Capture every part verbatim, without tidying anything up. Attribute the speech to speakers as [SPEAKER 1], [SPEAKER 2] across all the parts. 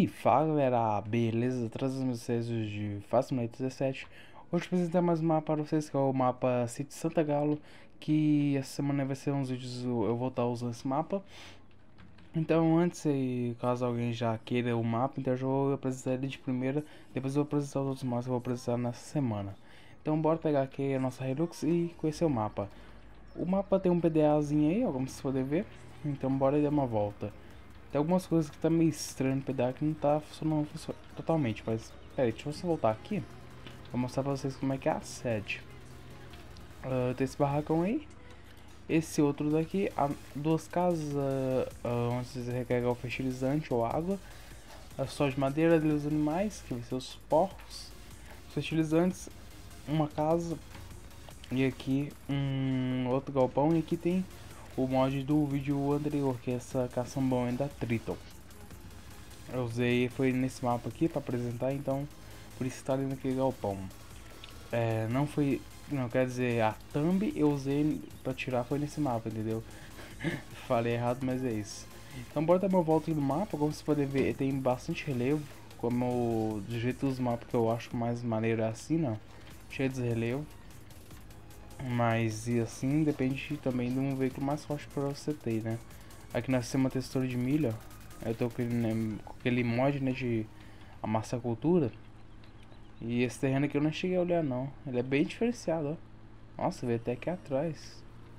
[SPEAKER 1] E fala galera, beleza? Trazendo vocês de Fast Night dezessete. Hoje vou apresentar mais um mapa para vocês, que é o mapa Sítio Santa Galo. Que essa semana vai ser uns vídeos, eu vou estar usando esse mapa. Então antes, caso alguém já queira o mapa, então eu já vou apresentar ele de primeira. Depois eu vou apresentar os outros mapas que eu vou apresentar nessa semana. Então bora pegar aqui a nossa Hilux e conhecer o mapa. O mapa tem um PDAzinho aí, ó, como vocês podem ver. Então bora dar uma volta. Tem algumas coisas que tá meio estranho no P D A que não tá funcionando totalmente, mas pera aí, deixa eu só voltar aqui. Vou mostrar pra vocês como é que é a sede. Uh, tem esse barracão aí. Esse outro daqui, há duas casas uh, uh, onde você recarregar o fertilizante ou água. Uh, só de madeira dos animais, que vai ser os porcos. Os fertilizantes, uma casa. E aqui um outro galpão. E aqui tem o mod do vídeo anterior, que é essa caçambão da Triton. Eu usei, foi nesse mapa aqui para apresentar, então por isso está ali naquele galpão. É, não foi, não quer dizer, a thumb eu usei para tirar foi nesse mapa, entendeu? Falei errado, mas é isso. Então bora dar uma volta aqui no mapa. Como vocês podem ver, tem bastante relevo, como do jeito dos mapas que eu acho mais maneiro é assim, não, cheio de relevo. Mas e assim depende também de um veículo mais forte para você ter, né? Aqui nós temos uma textura de milho, ó. Eu tô com aquele, né, com aquele mod, né, de amassar cultura. E esse terreno aqui eu não cheguei a olhar não. Ele é bem diferenciado, ó. Nossa, veio até aqui atrás.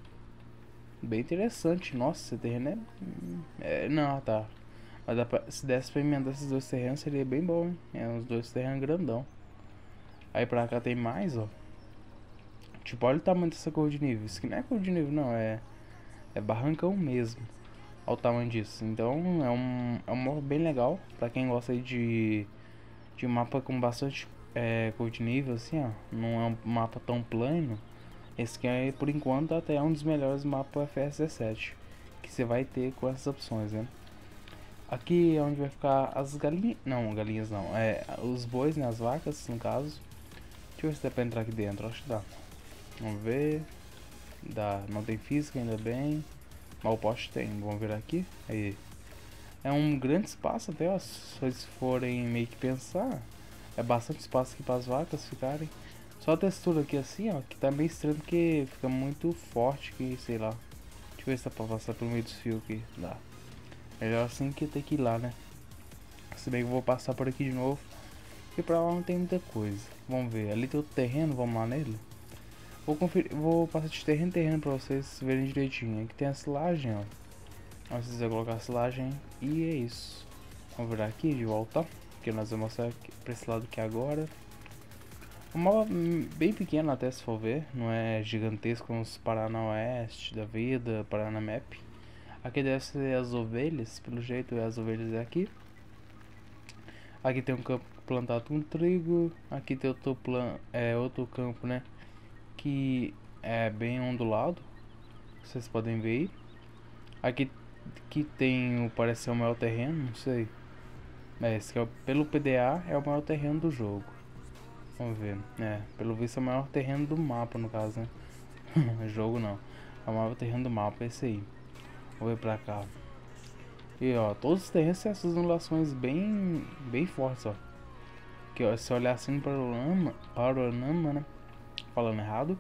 [SPEAKER 1] Bem interessante. Nossa, esse terreno é... é não, tá. Mas dá pra... se desse pra emendar esses dois terrenos seria bem bom, hein? É uns dois terrenos grandão. Aí pra cá tem mais, ó. Tipo, olha o tamanho dessa cor de nível. Isso aqui não é cor de nível, não. É, é barrancão mesmo. Olha o tamanho disso. Então é um, é um mapa bem legal. Pra quem gosta aí de, de mapa com bastante é, cor de nível, assim, ó. Não é um mapa tão plano. Esse aqui é, por enquanto, até um dos melhores mapas F S dezessete que você vai ter com essas opções, né? Aqui é onde vai ficar as galinhas. Não, galinhas não. É os bois, né? As vacas, no caso. Deixa eu ver se dá pra entrar aqui dentro. Acho que dá. Vamos ver. Dá. Não tem física, ainda bem. Mas o poste tem. Vamos ver aqui. Aí. É um grande espaço até, ó. Se vocês forem meio que pensar. É bastante espaço aqui para as vacas ficarem. Só a textura aqui assim, ó. Que tá meio estranho porque fica muito forte que, sei lá. Deixa eu ver se dá pra passar pelo meio dos fios aqui. Dá. Melhor assim que ter que ir lá, né? Se bem que eu vou passar por aqui de novo. E pra lá não tem muita coisa. Vamos ver. Ali tem outro terreno. Vamos lá nele. Vou conferir, vou passar de terreno em terreno pra vocês verem direitinho. Aqui tem a silagem, ó. Vamos precisar colocar a silagem e é isso. Vamos virar aqui de volta, que nós vamos mostrar aqui, pra esse lado aqui agora. Um mapa bem pequeno até, se for ver. Não é gigantesco como os Paraná Oeste da vida, Paraná Map. Aqui deve ser as ovelhas, pelo jeito as ovelhas é aqui. Aqui tem um campo plantado com trigo. Aqui tem outro, plan é, outro campo, né, que é bem ondulado, vocês podem ver aí. Aqui que tem, parece ser o maior terreno, não sei. É, esse que é, pelo P D A é o maior terreno do jogo. Vamos ver, é, pelo visto é o maior terreno do mapa no caso, né. Jogo não, é o maior terreno do mapa, é esse aí. Vou ver pra cá. E ó, todos os terrenos têm essas ondulações bem, bem fortes, ó. Que ó, se olhar assim no panorama, panorama, né, falando errado,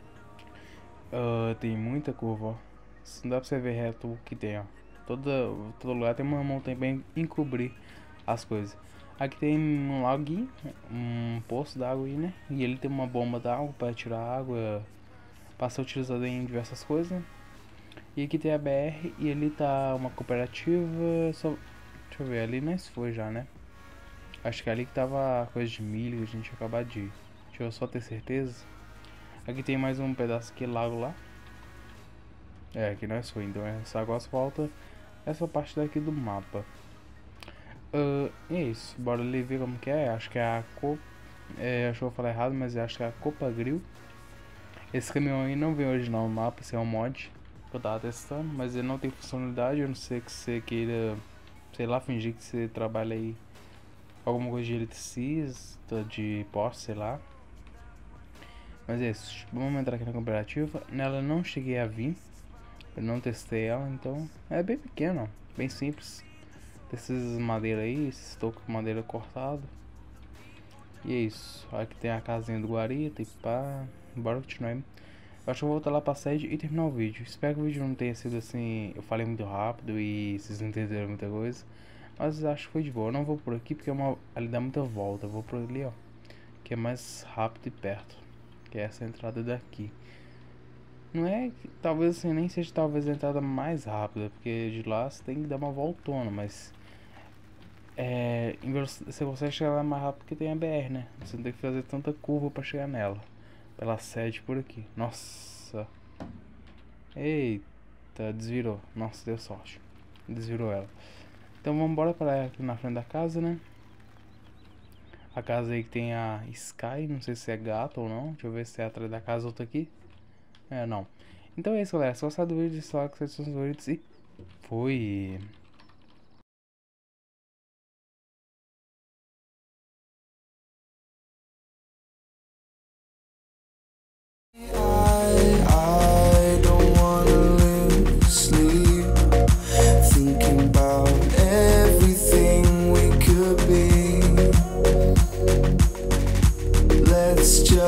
[SPEAKER 1] uh, tem muita curva, ó. Não dá pra você ver reto o que tem, ó. Toda, todo lugar tem uma montanha bem encobrir as coisas. Aqui tem um laguinho, um poço d'água aí, né? E ele tem uma bomba d'água para tirar água, para ser utilizado em diversas coisas, né? E aqui tem a B R e ele tá uma cooperativa. Só, deixa eu ver, ali não se foi já, né? Acho que é ali que tava a coisa de milho que a gente acabou de ir. Deixa eu só ter certeza. Aqui tem mais um pedaço aqui, lago lá. É, aqui nós foi, então essa agora falta essa parte daqui do mapa. Uh, é isso, bora ali ver como que é. Acho que é a Copa. É, acho que eu falei errado, mas acho que é a Copa Grill. Esse caminhão aí não vem original no mapa, esse é um mod que eu tava testando, mas ele não tem funcionalidade. Eu não sei que você queira, sei lá, fingir que você trabalha aí alguma coisa de eletricista, de poste, sei lá. Mas é isso, vamos entrar aqui na cooperativa. Nela não cheguei a vir, eu não testei ela, então é bem pequeno, ó, bem simples. Esses madeira aí, esses tocos de madeira cortado. E é isso. Aqui tem a casinha do guarita e pá. Bora continuar. Eu acho que eu vou voltar lá pra sede e terminar o vídeo. Espero que o vídeo não tenha sido assim. Eu falei muito rápido e vocês não entenderam muita coisa. Mas acho que foi de boa. Eu não vou por aqui porque é uma, ali dá muita volta. Eu vou por ali, ó. Que é mais rápido e perto. Que é essa entrada daqui. Não é que talvez assim, nem seja talvez a entrada mais rápida. Porque de lá você tem que dar uma voltona. Mas é, se você chegar lá mais rápido porque tem a B R, né? Você não tem que fazer tanta curva pra chegar nela. Pela sede por aqui. Nossa. Eita, desvirou. Nossa, deu sorte. Desvirou ela. Então vamos embora para aqui na frente da casa, né? A casa aí que tem a Sky, não sei se é gato ou não. Deixa eu ver se é atrás da casa outra aqui. É, não. Então é isso, galera. Se gostaram do vídeo, deixa o like, se inscreva e fui.